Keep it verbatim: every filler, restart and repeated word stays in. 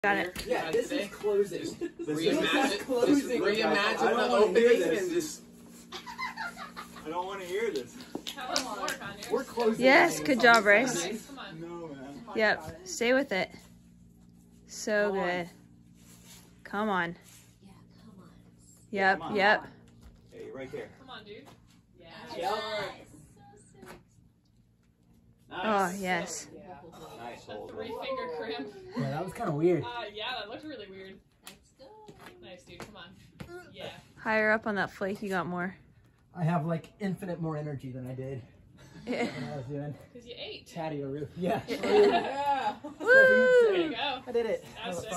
Got it. Yeah, this is closing. Just This reimagine, is closing. just reimagine I the don't want to hear opening this. and just. I don't want to hear this. We're closing. Yes, good job, Bryce. Nice. Come on. No, man. Yep, stay with it. So Come on. good. Come on. Yeah, come on. Yep, Come on. yep. Hey, right there. Come on, dude. Yeah. Yep. Oh, Nice. yes. Yeah. Nice A hold. three finger cramp. Yeah, that was kind of weird. Uh, yeah, that looked really weird. Let's go. Nice, dude. Come on. Yeah. Higher up on that flake, you got more. I have like infinite more energy than I did Yeah. when I was doing Because you ate. patio roof. Yeah. Yeah. Woo! There you go. I did it. That's it.